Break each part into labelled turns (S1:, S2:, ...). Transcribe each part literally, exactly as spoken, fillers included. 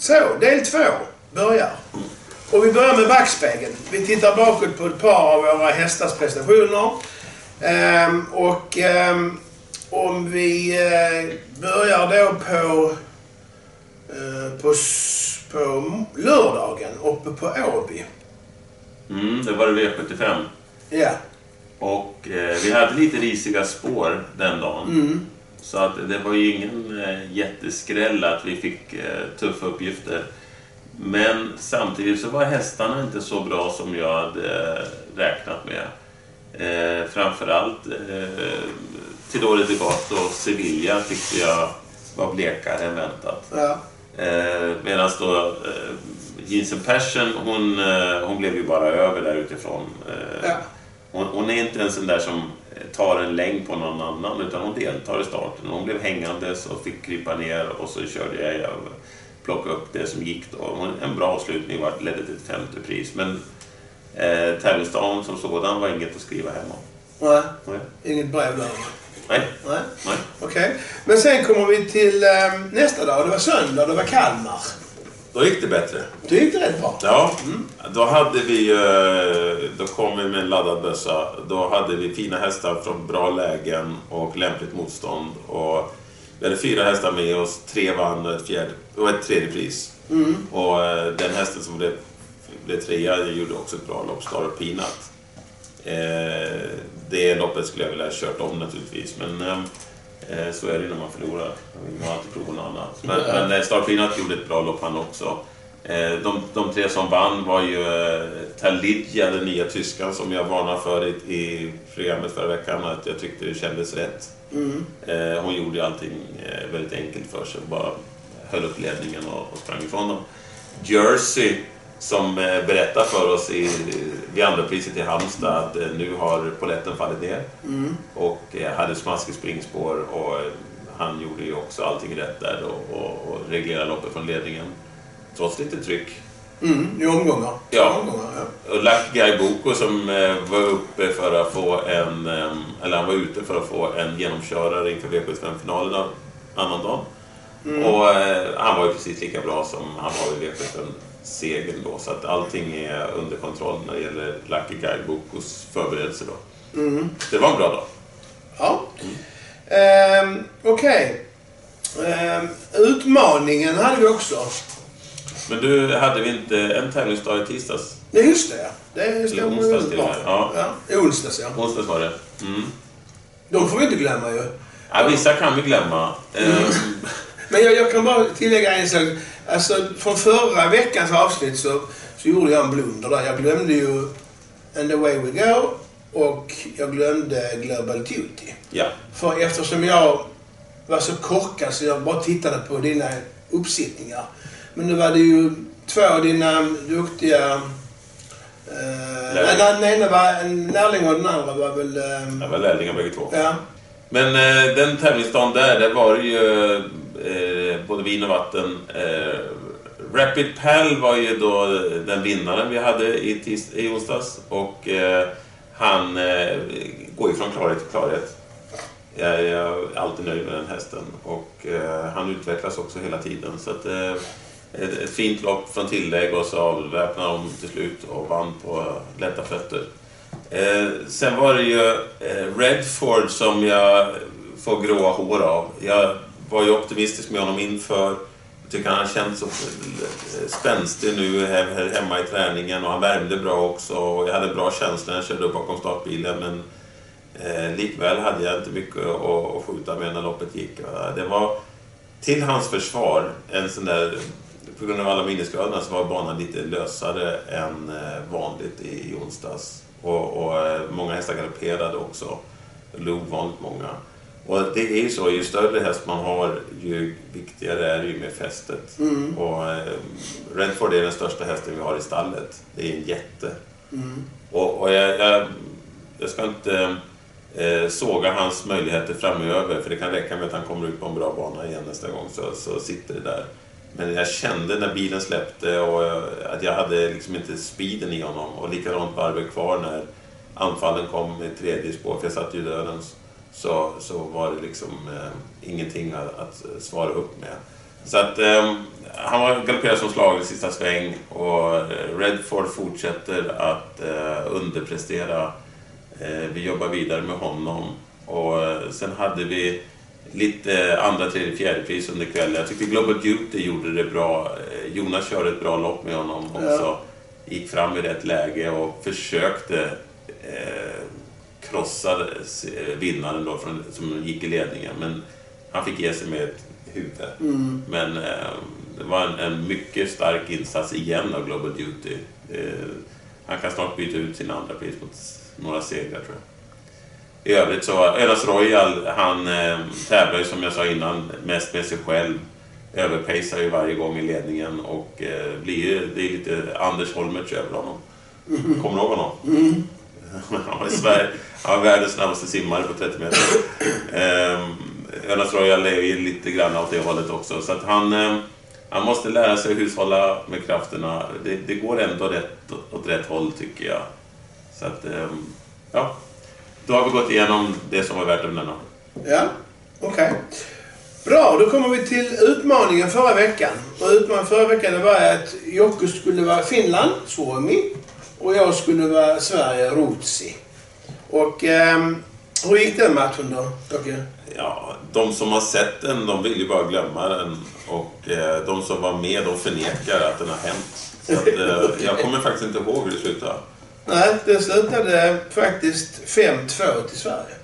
S1: Så, del två börjar. Och vi börjar med backspegeln. Vi tittar bakåt på ett par av våra hästars prestationer. Ehm, och ehm, om vi eh, börjar då på, eh, på, på lördagen uppe på Åby.
S2: Mm, det var det V sjuttiofem.
S1: Ja.
S2: Och eh, vi hade lite risiga spår den dagen.
S1: Mm.
S2: Så att det var ju ingen eh, jätteskräll att vi fick eh, tuffa uppgifter. Men samtidigt så var hästarna inte så bra som jag hade eh, räknat med. Eh, framförallt eh, Tidore Debato och Sevilla tyckte jag var blekare än väntat.
S1: Ja.
S2: Eh, Medan då eh, Jensen Persson, hon, eh, hon blev ju bara över där utifrån. Eh,
S1: Ja.
S2: hon, hon är inte en sån där som tar en längd på någon annan, utan hon deltar i starten. Hon blev hängande så fick krypa ner och så körde jag, jag plocka upp det som gick då. En bra avslutning var ledde till ett femte pris, men eh, tävlingsdagen som sådan var inget att skriva hem om.
S1: Nej,
S2: Nej.
S1: inget brev där.
S2: Nej.
S1: Nej.
S2: Nej.
S1: Okej. Okay. Men sen kommer vi till eh, nästa dag. Det var söndag, det var Kalmar.
S2: Då gick det bättre.
S1: Då gick det rätt bra.
S2: Ja, mm. Då hade vi, då kom vi med en laddad bössa. Då hade vi fina hästar från bra lägen och lämpligt motstånd. Och vi hade fyra hästar med oss, tre vann och ett, fjärde, och ett tredje pris. Mm. Och den hästen som blev, blev trea gjorde också ett bra lopp, Star of Peanut. Eh, det loppet skulle jag vilja ha kört om naturligtvis, men eh, så är det när man förlorar. Man har alltid provat något annat. Men, men Star of Peanut gjorde ett bra lopp han också. Eh, de, de tre som vann var ju eh, Talidja, den nya tyskan som jag varnade för i, i programmet förra veckan, att jag tyckte det kändes rätt. Mm. Eh, hon gjorde ju allting eh, väldigt enkelt för sig, bara höll upp ledningen och, och sprang ifrån dem. Jersey, som berättar för oss i, vid andra priset i Halmstad att nu har poletten fallit ner. Mm. Och hade smaskigt springspår, och han gjorde ju också allting rätt där och, och, och reglerade loppet från ledningen trots lite tryck.
S1: Mm, i omgångar.
S2: Ja.
S1: omgångar, ja.
S2: Och Lucky Boko som var uppe för att få en, eller han var ute för att få en genomkörare inför V sjuttiofem-finalen annan dag. Mm. Och han var ju precis lika bra som han var i V sjuttiofem segern då, så att allting är under kontroll när det gäller Lucky Guide Bokos förberedelse då. Mm. Det var en bra dag.
S1: Ja. Mm. Ehm, Okej. Okay. Ehm, utmaningen hade vi också.
S2: Men du, hade vi inte en tävlingsdag i tisdags?
S1: Det är just det. Det stämmer
S2: onsdags till
S1: bra.
S2: Ja.
S1: Ja, onsdags, ja.
S2: Onsdags var det. Mm.
S1: De får vi inte glömma ju.
S2: Ja, vissa kan vi glömma. Mm. Ehm.
S1: Men jag, jag kan bara tillägga en sak. Alltså, från förra veckans avsnitt så, så gjorde jag en blunder där. Jag glömde ju And the way we go och jag glömde Global Duty.
S2: Ja.
S1: För eftersom jag var så korkad så jag bara tittade på dina uppsittningar. Men nu var det ju två av dina duktiga... Eh, den ena var en närling och den andra var väl... Eh,
S2: det var lärlingar bägge två.
S1: Ja.
S2: Men eh, den tävlingsdagen där, det var ju eh, både vin och vatten. Eh, Rapid Pal var ju då den vinnaren vi hade i, tis- i onsdags. Och eh, han eh, går ju från klarhet till klarhet. Jag, jag är alltid nöjd med den hästen. Och eh, han utvecklas också hela tiden. Så att, eh, ett, ett fint lopp från tillägg och så avväpnade de till slut och vann på lätta fötter. Eh, sen var det ju eh, Redford som jag får gråa hår av. Jag var ju optimistisk med honom inför. Jag tycker han har känt så spänstig nu här hemma i träningen och han värmde bra också. Och jag hade bra känsla när jag körde upp bakom startbilen, men eh, likväl hade jag inte mycket att, att skjuta med när loppet gick. Det var till hans försvar en sån där, på grund av alla minnesgraderna så var banan lite lösare än vanligt i, i onsdags. Och, och många hästar galopperade också. Eller ovanligt många. Och det är ju så, ju större häst man har, ju viktigare är det ju med fästet. Mm. Och eh, Redford är den största hästen vi har i stallet. Det är en jätte. Mm. Och, och jag, jag, jag ska inte eh, såga hans möjligheter framöver, för det kan räcka med att han kommer ut på en bra bana igen nästa gång, så, så sitter det där. Men jag kände när bilen släppte och jag, att jag hade liksom inte speeden i honom. Och likadant varvet kvar när anfallen kom i tredje spår, för jag satt ju dödens, så, så var det liksom eh, ingenting att, att svara upp med. Så att eh, han var galopperad som slag i sista sväng och Redford fortsätter att eh, underprestera. Eh, vi jobbar vidare med honom och eh, sen hade vi lite andra, tredje, fjärde pris under kvällen. Jag tyckte Global Duty gjorde det bra. Eh, Jonas körde ett bra lopp med honom också. Ja. Gick fram i rätt läge och försökte eh, krossa vinnaren då från, som gick i ledningen. Men han fick ge sig med ett huvud. Mm. Men eh, det var en, en mycket stark insats igen av Global Duty. Eh, han kan snart byta ut sin andra pris mot några segrar, tror jag. I övrigt så, Önas Royal, han eh, tävlar ju som jag sa innan mest med sig själv. Överpacear ju varje gång i ledningen och eh, blir, det är lite Anders Holmertz över honom. Mm. Kommer du ihåg honom? Mm. Han var i Sverige, han var världens snabbaste simmare på trettio meter. Eh, Önas Royal är ju lite grann åt det hållet också. Så att han, eh, han måste lära sig att hushålla med krafterna. Det, det går ändå rätt, åt rätt håll, tycker jag. Så att, eh, ja. Då har vi gått igenom det som var värt att nämna.
S1: Ja, okej. Okay. Bra, då kommer vi till utmaningen förra veckan. Och utmaningen förra veckan det var att Jocke skulle vara Finland, Suomi. Och jag skulle vara Sverige, Ruotsi. Och eh, hur gick den matchen då, Jocke?
S2: Ja, de som har sett den, de vill ju bara glömma den. Och eh, de som var med, de förnekar att den har hänt. Så att, eh, okay. Jag kommer faktiskt inte ihåg hur det slutade.
S1: Nej, det slutade faktiskt fem två till Sverige.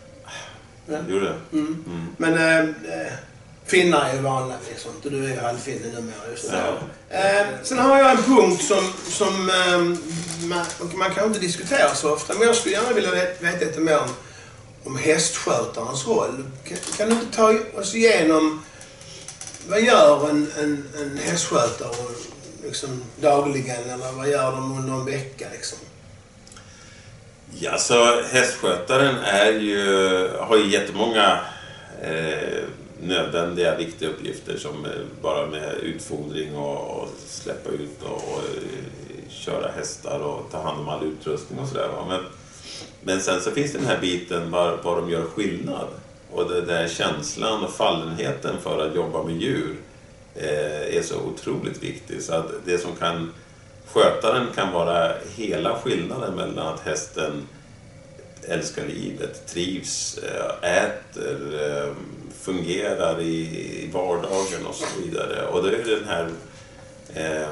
S2: Ja. Gjorde det?
S1: Mm. Mm. Men äh, finnar är ju vanliga liksom. Du är ju halvfinne numera. Just ja. äh, sen har jag en punkt som, som äh, man, man kan inte diskutera så ofta. Men jag skulle gärna vilja veta lite mer om, om hästskötarens roll. Kan, kan du inte ta oss igenom vad gör en, en, en hästskötare liksom, dagligen? Eller vad gör de under en vecka liksom?
S2: Ja, så hästskötaren är ju, har ju jättemånga eh, nödvändiga, viktiga uppgifter som bara med utfodring och, och släppa ut och, och köra hästar och ta hand om all utrustning och sådär. Men, men sen så finns det den här biten var, var de gör skillnad. Och det där känslan och fallenheten för att jobba med djur eh, är så otroligt viktig. Så att det som kan... Skötaren kan vara hela skillnaden mellan att hästen älskar livet, trivs, äter, fungerar i vardagen och så vidare. Och det är den här eh,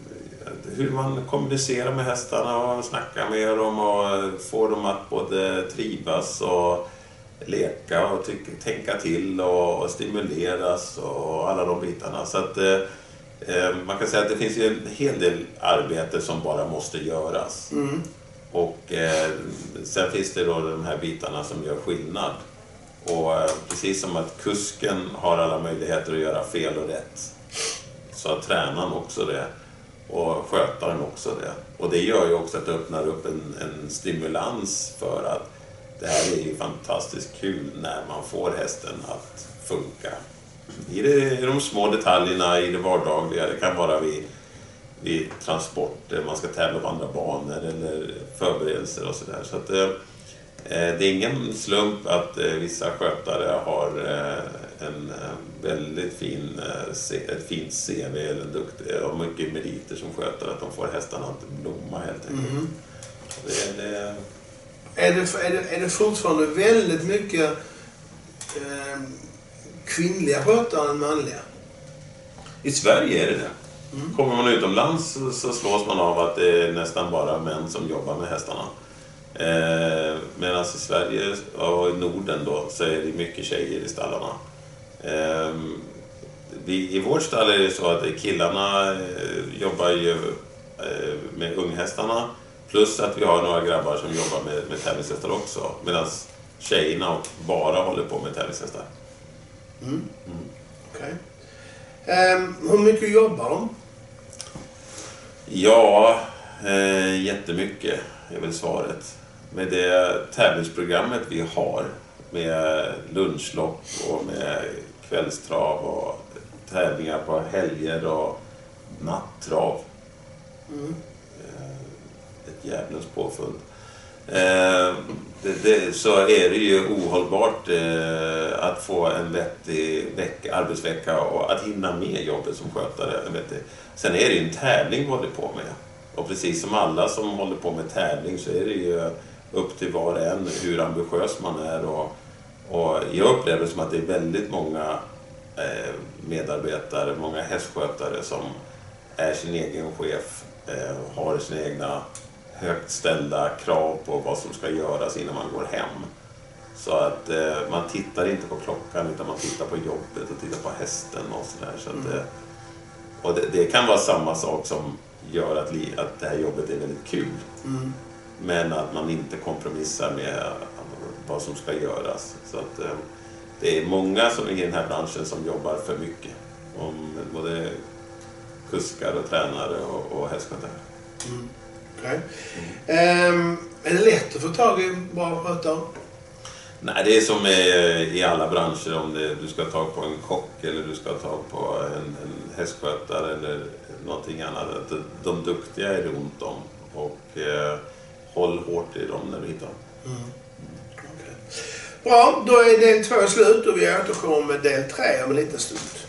S2: hur man kommunicerar med hästarna och snackar med dem och får dem att både trivas och leka och tycka, tänka till och, och stimuleras och alla de bitarna. Så att eh, man kan säga att det finns ju en hel del arbete som bara måste göras. Mm. Och eh, sen finns det då de här bitarna som gör skillnad. Och eh, precis som att kusken har alla möjligheter att göra fel och rätt, så har tränaren också det. Och skötaren också det. Och det gör ju också att det öppnar upp en, en stimulans för att det här är ju fantastiskt kul när man får hästen att funka. I, det, i de små detaljerna, i det vardagliga, det kan vara vid, vid transporter, man ska tävla på andra banor eller förberedelser och sådär. Så att eh, det är ingen slump att eh, vissa skötare har eh, en eh, väldigt fin, eh, ett fint C V eller duktig, och mycket meriter som skötare, att de får hästarna att blomma helt enkelt. Mm. Det, det...
S1: Är, det, är, det, är det fortfarande väldigt mycket eh, kvinnliga skötare än manliga?
S2: I Sverige är det det. Mm. Kommer man utomlands så, så slås man av att det är nästan bara män som jobbar med hästarna. Eh, Medan i Sverige och i Norden då så är det mycket tjejer i stallarna. Eh, vi, I vårt stall är det så att killarna eh, jobbar ju eh, med unghästarna, plus att vi har några grabbar som jobbar med, med tävlingshästar också, medan tjejerna bara håller på med tävlingshästar.
S1: Mm. Mm. Okej. Okay. Um, hur mycket jobbar de?
S2: Ja, eh, jättemycket är väl svaret. Med det tävlingsprogrammet vi har med lunchlopp och med kvällstrav och tävlingar på helger och nattrav. Mm. Ett jävlens påfund. Eh, det, det, så är det ju ohållbart eh, att få en vettig veck, arbetsvecka och att hinna med jobbet som skötare. Vet det. Sen är det ju en tävling vi håller på med. Och precis som alla som håller på med tävling så är det ju upp till var och en hur ambitiös man är. Och, och jag upplever det som att det är väldigt många eh, medarbetare, många hästskötare som är sin egen chef, eh, har sina egna högt ställda krav på vad som ska göras innan man går hem. Så att eh, man tittar inte på klockan utan man tittar på jobbet och tittar på hästen och sådär. Så att, eh, och det, det kan vara samma sak som gör att, li, att det här jobbet är väldigt kul. Mm. Men att man inte kompromissar med vad som ska göras. Så att eh, det är många som är i den här branschen som jobbar för mycket. Om både kuskar och tränare och, och hästskötare.
S1: Mm. Okay. Mm. Um, är det lätt att få tag i bra skötare?
S2: Nej, det är som i alla branscher. Om det, du ska ta på en kock eller du ska ta på en, en hästskötare eller någonting annat. De, de duktiga är det ont om. Och eh, håll hårt i dem när du hittar dem. Mm.
S1: Okay. Bra, då är del två slut och vi återkommer med del tre om en liten stund.